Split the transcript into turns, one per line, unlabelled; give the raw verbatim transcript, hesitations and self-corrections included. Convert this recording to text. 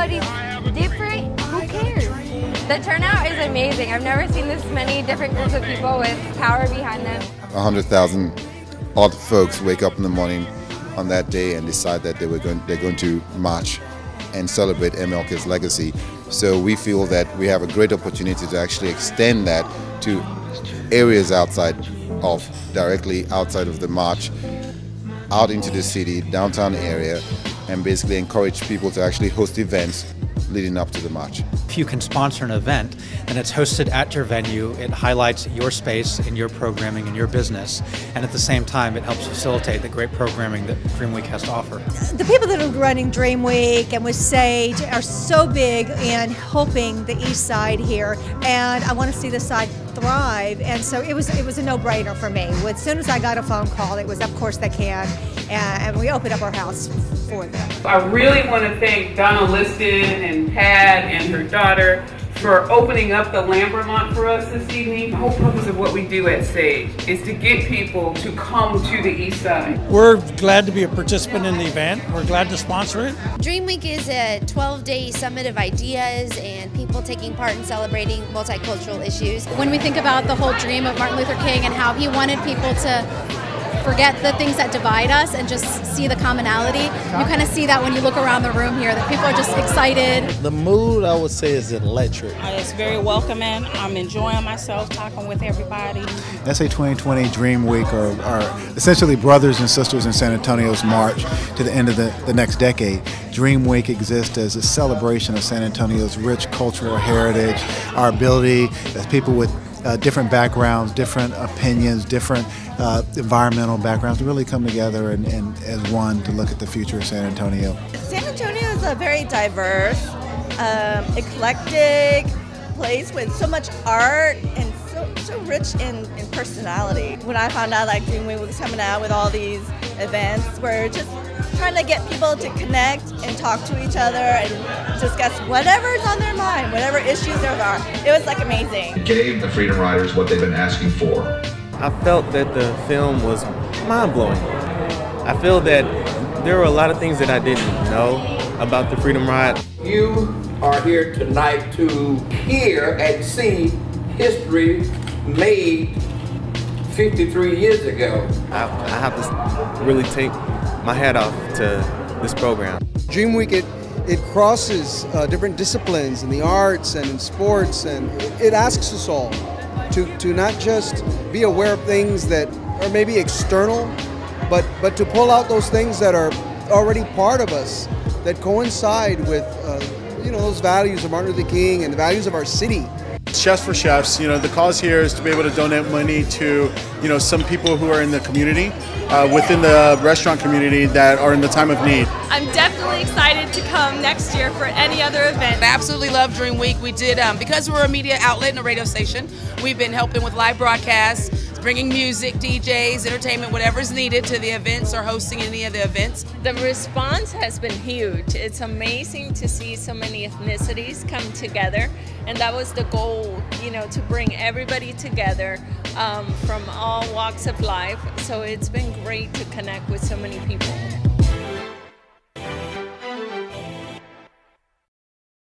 everybody's different, who cares? The turnout is amazing. I've never seen this many different groups of people with power behind them.
A hundred thousand odd folks wake up in the morning on that day and decide that they were going, they're going to march and celebrate M L K's legacy. So we feel that we have a great opportunity to actually extend that to areas outside of, directly outside of the march, out into the city, downtown area, and basically encourage people to actually host events leading up to the march.
If you can sponsor an event and it's hosted at your venue, it highlights your space and your programming and your business, and at the same time it helps facilitate the great programming that DreamWeek has to offer.
The people that are running DreamWeek and with Sage are so big in helping the east side here, and I want to see the side thrive, and so it was it was a no-brainer for me. As soon as I got a phone call, it was of course they can, and we opened up our house for them.
I really want to thank Donna Liston and Pat and her daughter for opening up the Lambermont for us this evening. The whole purpose of what we do at Sage is to get people to come to the east side.
We're glad to be a participant in the event. We're glad to sponsor it.
DreamWeek is a twelve-day summit of ideas and people taking part in celebrating multicultural issues.
When we think about the whole dream of Martin Luther King and how he wanted people to forget the things that divide us and just see the commonality, you kind of see that when you look around the room here, that people are just excited.
The mood, I would say, is electric.
Uh, it's very welcoming. I'm enjoying myself talking with everybody.
S A twenty twenty DreamWeek are, are essentially brothers and sisters in San Antonio's march to the end of the, the next decade. DreamWeek exists as a celebration of San Antonio's rich cultural heritage, our ability as people with Uh, different backgrounds, different opinions, different uh, environmental backgrounds to really come together and, and as one to look at the future of San Antonio.
San Antonio is a very diverse, um, eclectic place with so much art and so, so rich in, in personality. When I found out like DreamWeek was coming out with all these events, we're just trying to get people to connect and talk to each other and discuss whatever's on their mind, whatever issues there are. It was like amazing.
It gave the Freedom Riders what they've been asking for.
I felt that the film was mind-blowing. I feel that there were a lot of things that I didn't know about the Freedom Ride.
You are here tonight to hear and see history made fifty-three years ago.
I, I have to really take my hat off to this program.
DreamWeek, it, it crosses uh, different disciplines in the arts and in sports, and it asks us all to, to not just be aware of things that are maybe external, but, but to pull out those things that are already part of us, that coincide with uh, you know, those values of Martin Luther King and the values of our city.
Chefs for Chefs, you know, the cause here is to be able to donate money to, you know, some people who are in the community, uh, within the restaurant community that are in the time of need.
I'm definitely excited to come next year for any other event.
I absolutely love DreamWeek. We did, um, because we're a media outlet and a radio station, we've been helping with live broadcasts, bringing music, D Js, entertainment, whatever's needed to the events or hosting any of the events.
The response has been huge. It's amazing to see so many ethnicities come together, and that was the goal, you know, to bring everybody together um, from all walks of life. So it's been great to connect with so many people.